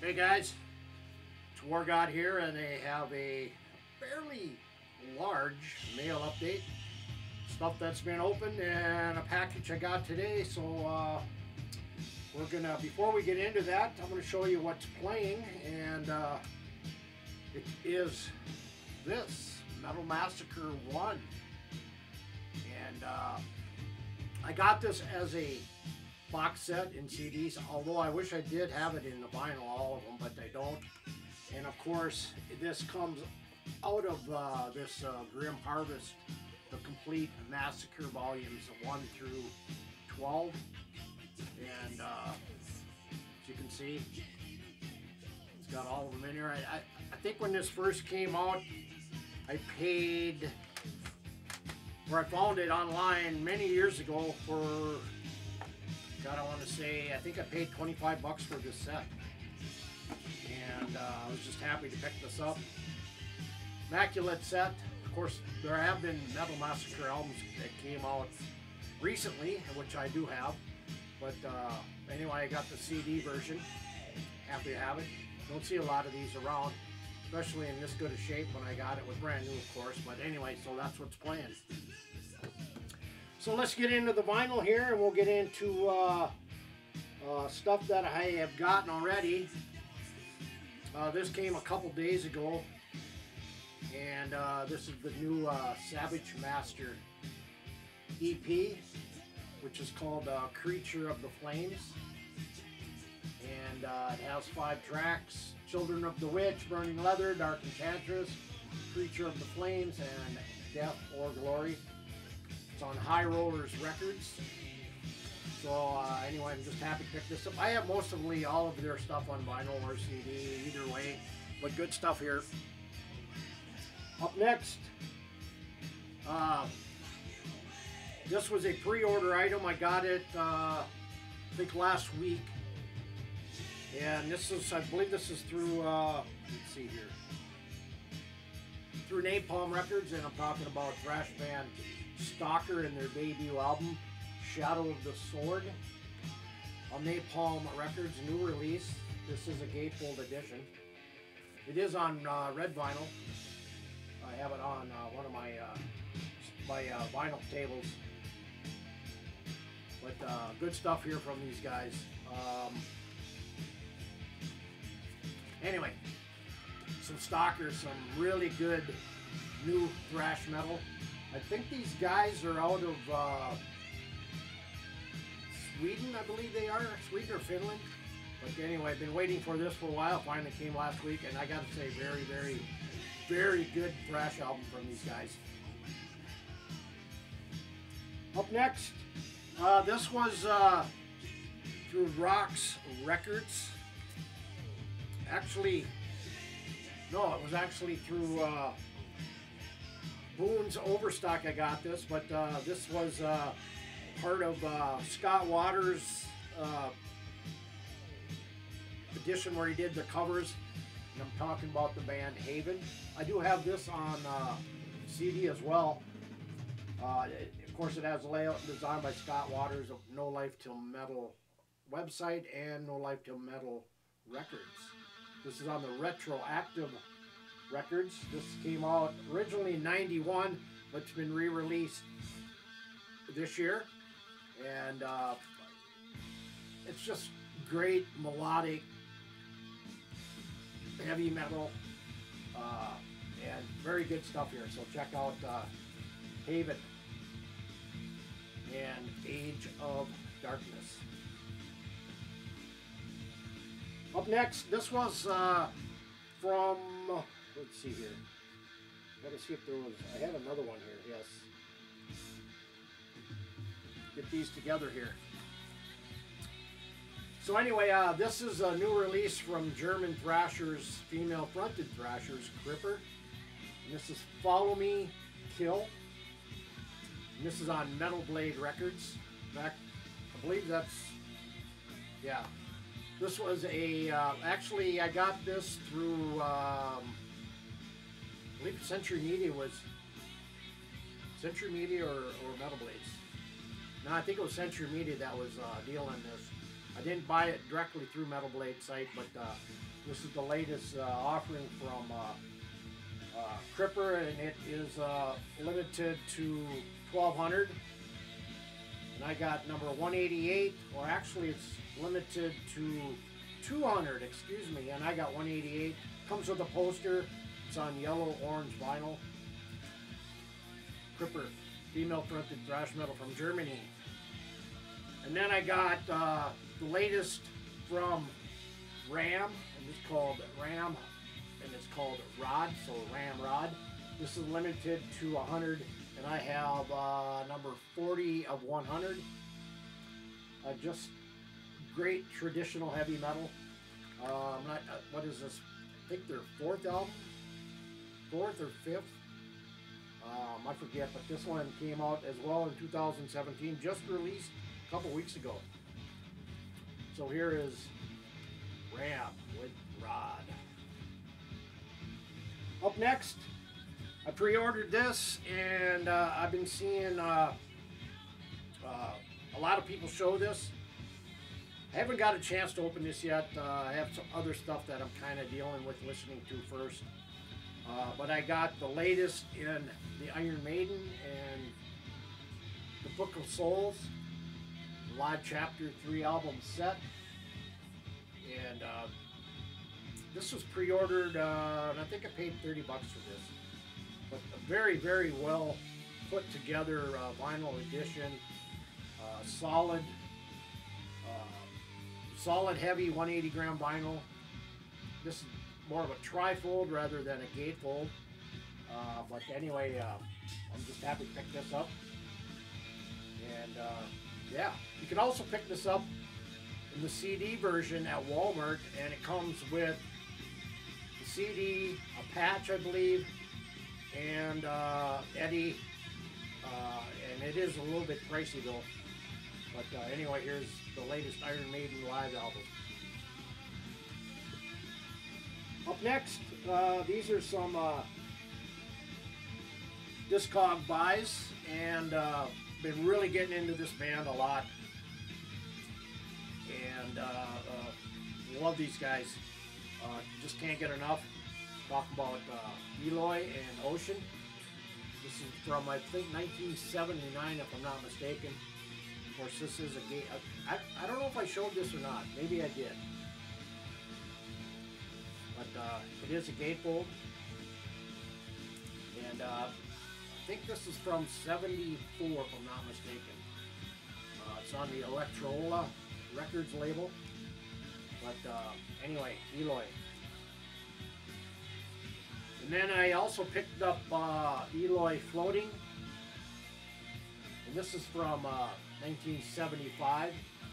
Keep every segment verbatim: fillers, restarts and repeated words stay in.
Hey guys, it's War God here, and they have a fairly large mail update. Stuff that's been opened and a package I got today. So uh, we're gonna, before we get into that, I'm gonna show you what's playing, and uh, it is this Metal Massacre one, and uh, I got this as a box set in C Ds, although I wish I did have it in the vinyl, all of them, but I don't. And of course, this comes out of uh, this uh, Grim Harvest, the complete Massacre volumes one through twelve. And uh, as you can see, it's got all of them in here. I, I, I think when this first came out, I paid, or I found it online many years ago for, God, I want to say, I think I paid twenty-five bucks for this set. And uh, I was just happy to pick this up. Immaculate set. Of course, there have been Metal Massacre albums that came out recently, which I do have. But uh, anyway, I got the C D version. Happy to have it. Don't see a lot of these around, especially in this good a shape when I got it. Was brand new, of course. But anyway, so that's what's playing. So let's get into the vinyl here, and we'll get into uh, uh, stuff that I have gotten already. Uh, this came a couple days ago, and uh, this is the new uh, Savage Master E P, which is called uh, Creature of the Flames. And uh, it has five tracks: Children of the Witch, Burning Leather, Dark Enchantress, Creature of the Flames, and Death or Glory. It's on High Rollers Records. So uh, anyway, I'm just happy to pick this up. I have most of all of their stuff on vinyl or C D, either way, but good stuff here. Up next, uh, this was a pre-order item. I got it, uh, I think last week, and this is, I believe this is through, uh, let's see here, through Napalm Records, and I'm talking about thrash band Stalker and their debut album, Shadow of the Sword, on Napalm Records, new release. This is a gatefold edition. It is on uh, red vinyl. I have it on uh, one of my uh, my uh, vinyl tables. But uh, good stuff here from these guys. Um, anyway, some Stalker, some really good new thrash metal. I think these guys are out of uh, Sweden, I believe they are. Sweden or Finland. But anyway, I've been waiting for this for a while. Finally came last week, and I got to say, very, very, very good thrash album from these guys. Up next, uh, this was uh, through Rox Records. Actually, no, it was actually through Uh, Boone's Overstock I got this, but uh, this was uh, part of uh, Scott Waters' uh, edition where he did the covers, and I'm talking about the band Haven. I do have this on uh, C D as well. Uh, it, of course, it has a layout designed by Scott Waters of No Life Till Metal website and No Life Till Metal Records. This is on the Retroactive Records. This came out originally in ninety-one, but it's been re-released this year, and uh, it's just great melodic heavy metal, uh, and very good stuff here. So check out uh, Haven and Age of Darkness. Up next, this was uh, from, let's see here. Gotta see if there was, I had another one here, yes. Get these together here. So anyway, uh, this is a new release from German thrashers, female fronted thrashers, Cripper. And this is Follow Me, Kill. And this is on Metal Blade Records. In fact, I believe that's, yeah. This was a, uh, actually I got this through, um, I believe Century Media was, Century Media or, or Metal Blades. No, I think it was Century Media that was uh, dealing this. I didn't buy it directly through Metal Blade site, but uh, This is the latest uh, offering from uh, uh, Cripper, and it is uh, limited to twelve hundred. And I got number one eighty-eight, or actually it's limited to two hundred, excuse me, and I got one eighty-eight. Comes with a poster. It's on yellow orange vinyl. Cripper, female fronted thrash metal from Germany. And then I got uh, the latest from Ram, and it's called Ram, and it's called Rod, so Ram Rod. This is limited to one hundred, and I have uh, number forty of one hundred. Uh, just great traditional heavy metal. Uh, I'm not, uh, what is this? I think their fourth album, fourth or fifth. Um, I forget, but this one came out as well in two thousand seventeen, just released a couple weeks ago. So here is Ram with Rod. Up next, I pre-ordered this, and uh, I've been seeing uh, uh, a lot of people show this. I haven't got a chance to open this yet. Uh, I have some other stuff that I'm kind of dealing with listening to first. Uh, but I got the latest in the Iron Maiden and the Book of Souls Live Chapter three album set. And uh, this was pre-ordered, uh, and I think I paid thirty bucks for this. But a very, very well put together uh, vinyl edition. Uh, solid, uh, solid heavy one eighty gram vinyl. This is more of a trifold rather than a gatefold. Uh, but anyway, uh, I'm just happy to pick this up. And uh, yeah, you can also pick this up in the C D version at Walmart, and it comes with the C D, a patch, I believe, and uh, Eddie. Uh, and it is a little bit pricey though. But uh, anyway, here's the latest Iron Maiden live album. Up next, uh, these are some uh, Discog buys, and uh, been really getting into this band a lot, and uh, uh, love these guys. Uh, just can't get enough. Talk about uh, Eloy and Ocean. This is from, I think, nineteen seventy-nine, if I'm not mistaken. Of course, this is a gate. I, I don't know if I showed this or not. Maybe I did. But uh, it is a gatefold, and uh, I think this is from seventy-four, if I'm not mistaken. Uh, it's on the Electrola Records label. But uh, anyway, Eloy. And then I also picked up uh, Eloy Floating, and this is from uh, nineteen seventy-five.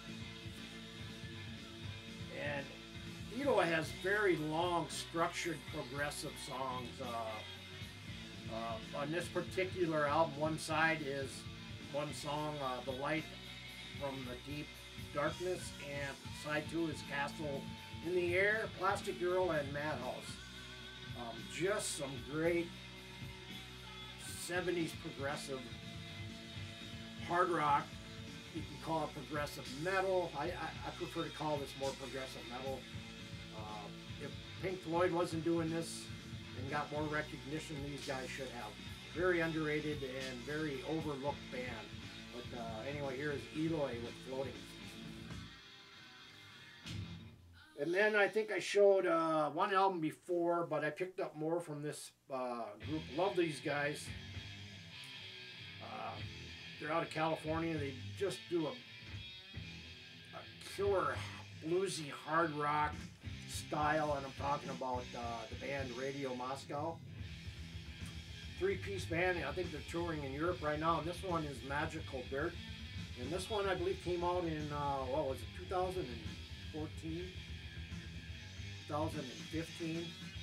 And Eloy has very long, structured, progressive songs. Uh, uh, on this particular album, one side is one song, uh, The Light from the Deep Darkness, and side two is Castle in the Air, Plastic Girl, and Madhouse. Um, just some great seventies progressive hard rock. You can call it progressive metal. I, I, I prefer to call this more progressive metal. Uh, if Pink Floyd wasn't doing this and got more recognition, these guys should have. Very underrated and very overlooked band. But uh, anyway, here's Eloy with Floating. And then I think I showed uh, one album before, but I picked up more from this uh, group. Love these guys. Uh, they're out of California. They just do a, a killer bluesy hard rock style, and I'm talking about uh, the band Radio Moscow. Three-piece band. I think they're touring in Europe right now, and this one is Magical Dirt. And this one, I believe, came out in, uh, what was it, two thousand fourteen? two thousand fifteen.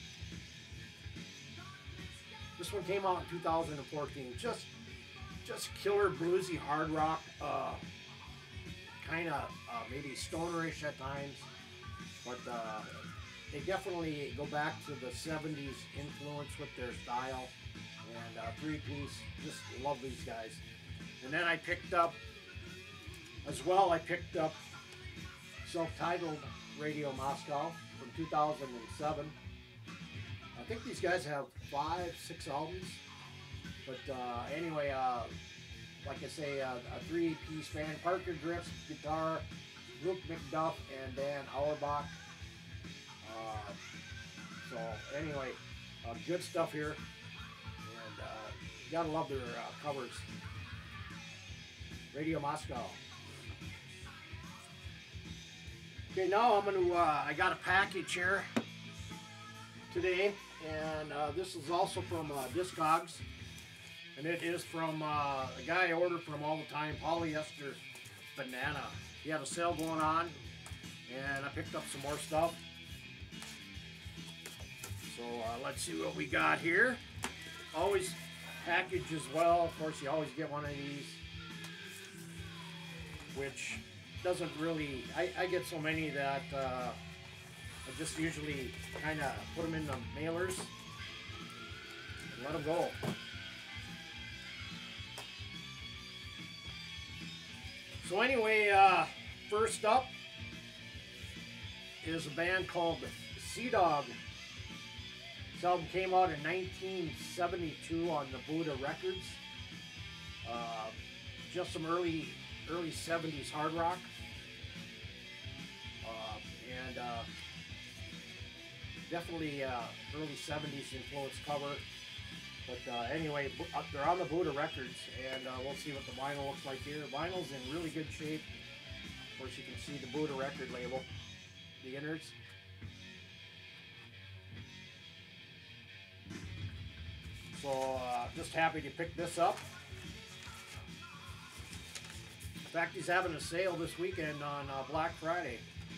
This one came out in two thousand fourteen. Just, just killer bluesy hard rock. Uh, kind of uh, maybe stonerish at times, but uh, they definitely go back to the seventies influence with their style. And uh, three-piece, just love these guys. And then I picked up, as well, I picked up self-titled Radio Moscow from two thousand seven. I think these guys have five, six albums. But uh, anyway, uh, like I say, uh, a three-piece band: Parker Griffiths, guitar, Luke McDuff, and Dan Auerbach. Uh, so anyway, uh, good stuff here, and uh, you gotta love their uh, covers. Radio Moscow. Okay, now I'm gonna. Uh, I got a package here today, and uh, this is also from uh, Discogs, and it is from uh, a guy I ordered from all the time, Polyester Banana. He had a sale going on, and I picked up some more stuff. So uh, let's see what we got here. Always package as well. Of course, you always get one of these, which doesn't really, I, I get so many that uh, I just usually kind of put them in the mailers and let them go. So anyway, uh, first up is a band called Sea Dog. This album came out in nineteen seventy-two on the Buddha Records. Uh, just some early early seventies hard rock. Uh, and uh, definitely uh, early seventies influence cover. But uh, anyway, they're on the Buddha Records, and uh, we'll see what the vinyl looks like here. Vinyl's in really good shape. Of course, you can see the Buddha record label, the innards. So uh, just happy to pick this up. In fact, he's having a sale this weekend on uh, Black Friday.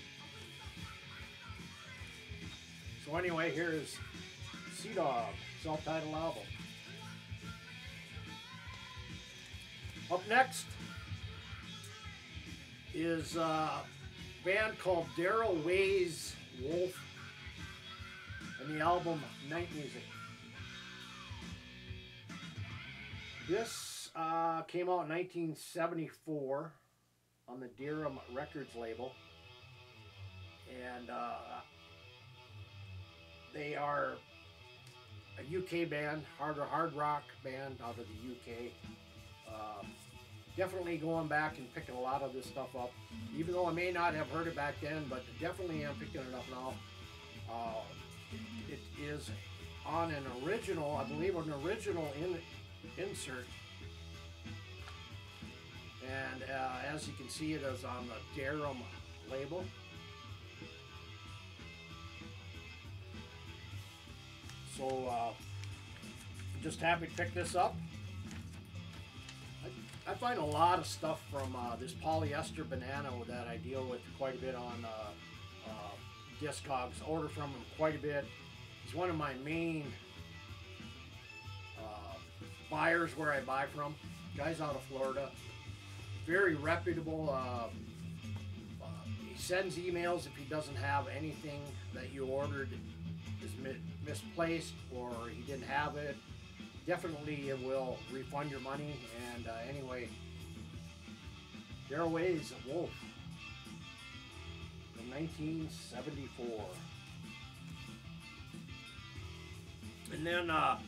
So anyway, here is Sea Dog, self-titled album. Up next is a band called Daryl Weighs Wolf and the album Night Music. This uh, came out in nineteen seventy-four on the Deerham Records label, and uh, they are a U K band, hard hard rock band out of the U K. Um, definitely going back and picking a lot of this stuff up, even though I may not have heard it back then, but definitely am picking it up now. Uh, it, it is on an original, I believe, an original in, insert, and uh, as you can see, it is on the Deerham label. So uh, just happy to pick this up. I, I find a lot of stuff from uh, this Polyester Banana that I deal with quite a bit on uh, uh, Discogs. Order from him quite a bit. He's one of my main uh, buyers where I buy from. Guy's out of Florida. Very reputable. Uh, uh, he sends emails if he doesn't have anything that you ordered is misplaced or he didn't have it. Definitely it will refund your money. And uh, anyway, Daryl Weighs Wolf from nineteen seventy-four. And then uh,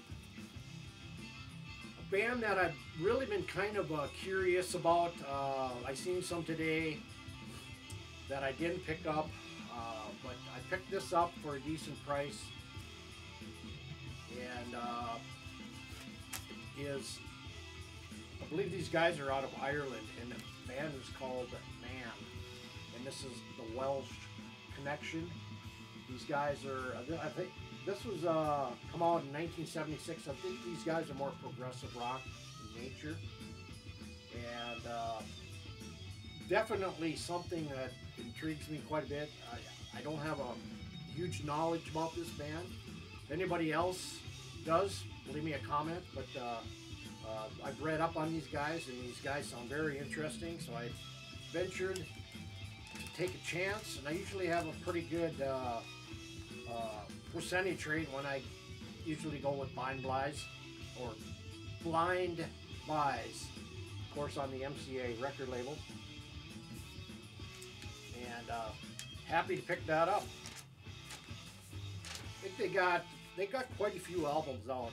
a band that I've really been kind of uh, curious about. Uh, I seen some today that I didn't pick up. Uh, but I picked this up for a decent price, and uh, it is, I believe these guys are out of Ireland, and the band is called Man, and this is the Welsh Connection. These guys are, I think this was uh, come out in nineteen seventy-six. I think these guys are more progressive rock in nature, and uh, definitely something that intrigues me quite a bit. I, I don't have a huge knowledge about this band. If anybody else does, leave me a comment. But uh, uh, I've read up on these guys, and these guys sound very interesting. So I ventured to take a chance, and I usually have a pretty good uh, uh, percentage rate when I usually go with blind buys or blind buys. Of course, on the M C A record label. And uh, happy to pick that up. think they got they got quite a few albums out.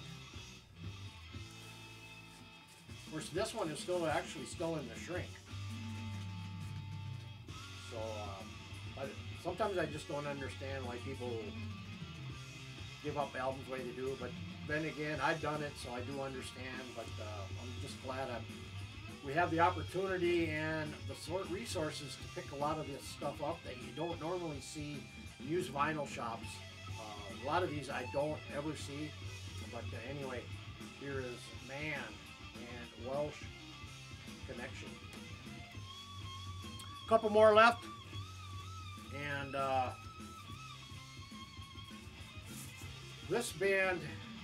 Of course, this one is still actually still in the shrink. So um, I, sometimes I just don't understand why people give up albums the way they do. But then again, I've done it, so I do understand. But uh, I'm just glad I'm, we have the opportunity and the sort resources to pick a lot of this stuff up that you don't normally see in used vinyl shops. Uh, a lot of these I don't ever see. But uh, anyway, here is Man and Welsh Connection. A couple more left, and uh, this band,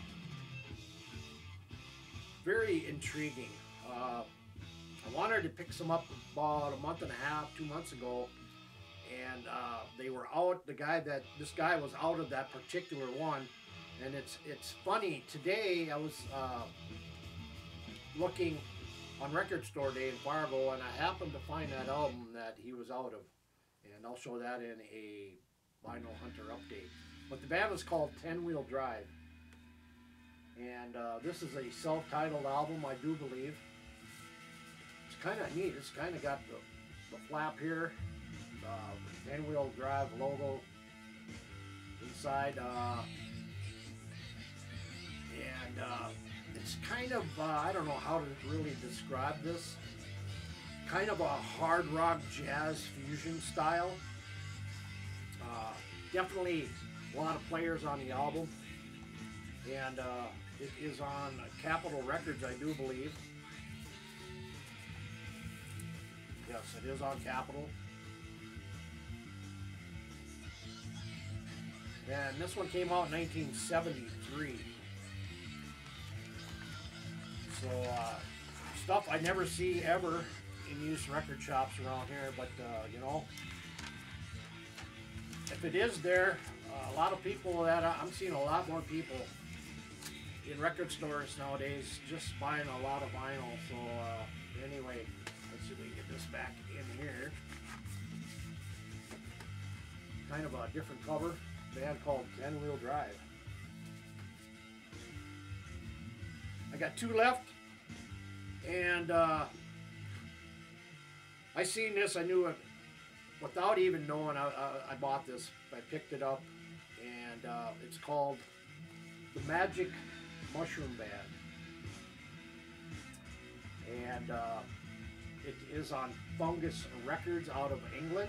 very intriguing. Uh, I wanted to pick some up about a month and a half, two months ago, and uh, they were out. The guy that this guy was out of that particular one, and it's it's funny. Today I was uh, looking on Record Store Day in Fargo, and I happened to find that album that he was out of, and I'll show that in a Vinyl Hunter update. But the band is called Ten Wheel Drive, and uh, this is a self-titled album, I do believe. It's kind of neat. It's kind of got the, the flap here, uh, Ten Wheel Drive logo inside, uh, and uh, it's kind of, uh, I don't know how to really describe this, kind of a hard rock jazz fusion style. Uh, definitely a lot of players on the album, and uh, it is on Capitol Records, I do believe. Yes, it is on Capitol. And this one came out in nineteen seventy-three. So, uh, stuff I never see ever in used record shops around here, but, uh, you know, if it is there, uh, a lot of people that, I, I'm seeing a lot more people in record stores nowadays just buying a lot of vinyl. So, uh, anyway, let's see if we can get this back in here. Kind of a different cover, band called Ten Wheel Drive. I got two left, and uh, I seen this. I knew it without even knowing. I, I, I bought this. I picked it up, and uh, it's called the Magic Mushroom Band, and uh, it is on Fungus Records out of England,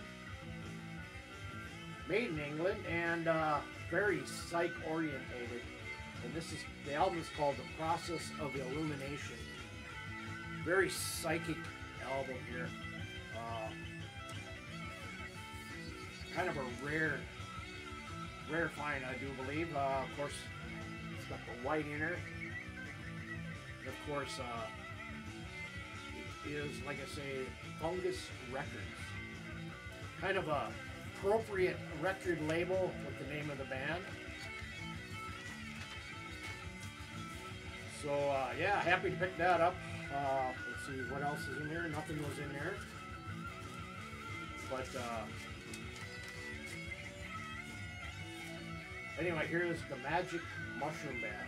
made in England, and uh, very psych orientated. And this is, the album is called The Process of Illumination. Very psychic album here. Uh, kind of a rare, rare find, I do believe. Uh, of course, it's got the white inner. And of course, uh, it is, like I say, Fungus Records. Kind of a appropriate record label with the name of the band. So, uh, yeah, happy to pick that up. Uh, let's see, what else is in there? Nothing was in there. But, uh, anyway, here is the Magic Mushroom Band.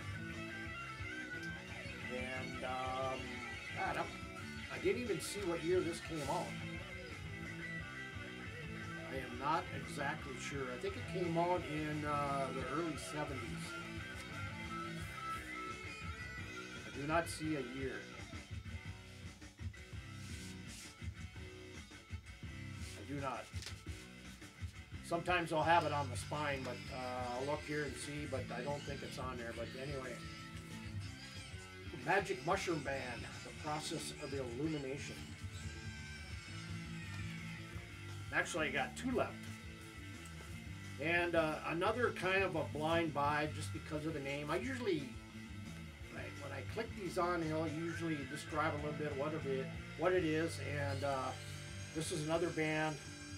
And, um, God, I'm, I didn't even see what year this came out. I am not exactly sure. I think it came out in uh, the early seventies. Do not see a year. I do not. Sometimes I'll have it on the spine, but uh, I'll look here and see, but I don't think it's on there. But anyway, Magic Mushroom Band, The Process of Illumination. Actually, I got two left. And uh, another kind of a blind buy just because of the name. I usually, when I click these on, it'll usually describe a little bit what it, what it is. And uh, this is another band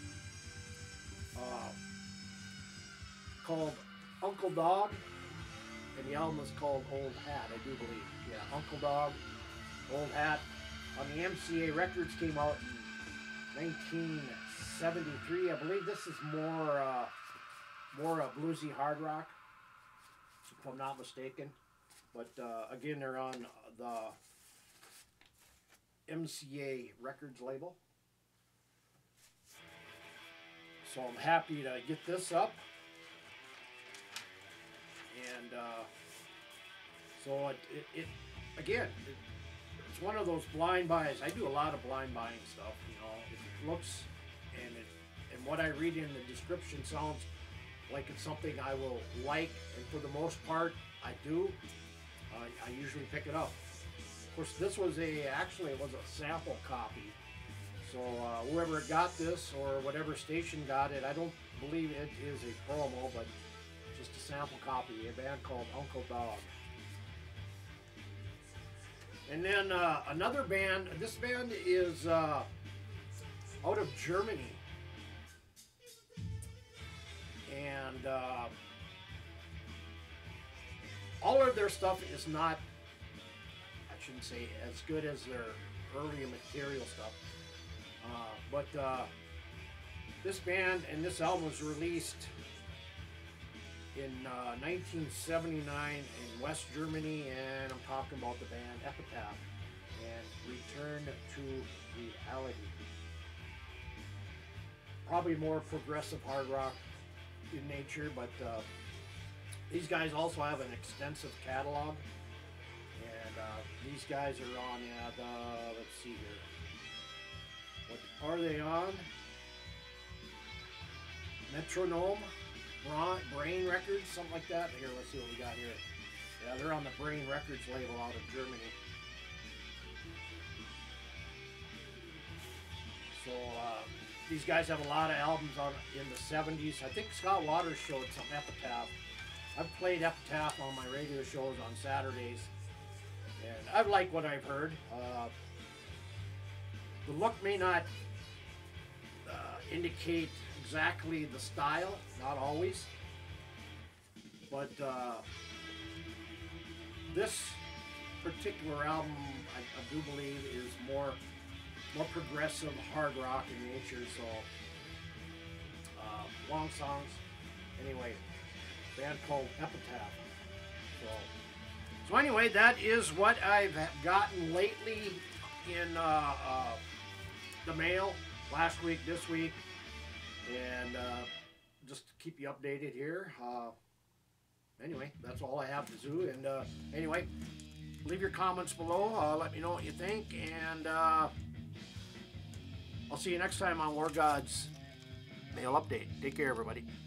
uh, called Uncle Dog, and the album is called Old Hat, I do believe. Yeah, Uncle Dog, Old Hat. On the M C A Records, came out in nineteen seventy-three. I believe this is more uh, more uh, bluesy hard rock. if I'm not mistaken. But uh, again, they're on the M C A Records label. So I'm happy to get this up. And uh, so it, it, it again, it, it's one of those blind buys. I do a lot of blind buying stuff, you know. If it looks and it and what I read in the description sounds like it's something I will like, and for the most part, I do. Uh, I usually pick it up. Of course, this was a actually it was a sample copy. So uh, whoever got this or whatever station got it, I don't believe it is a promo, but just a sample copy. A band called Uncle Dog. And then uh, another band. This band is uh, out of Germany, and uh, all of their stuff is not, I shouldn't say as good as their earlier material stuff, uh, but uh, this band and this album was released in uh, nineteen seventy-nine in West Germany, and I'm talking about the band Epitaph and Return to Reality. Probably more progressive hard rock in nature, but uh, these guys also have an extensive catalog, and uh, these guys are on, yeah, the, let's see here, what are they on? Metronome, Brain Records, something like that. Here, let's see what we got here. Yeah, they're on the Brain Records label out of Germany. So uh, these guys have a lot of albums on in the seventies. I think Scott Waters showed some Epitaph. I've played Epitaph on my radio shows on Saturdays, and I've liked what I've heard. Uh, the look may not uh, indicate exactly the style, not always, but uh, this particular album, I, I do believe, is more more progressive hard rock in nature. So uh, long songs. Anyway, band called Epitaph. So so anyway, that is what I've gotten lately in uh, uh, the mail last week, this week. And uh, just to keep you updated here. Uh, anyway, that's all I have to do. And uh, anyway, leave your comments below. Uh, let me know what you think. And uh, I'll see you next time on War Gods Mail Update. Take care, everybody.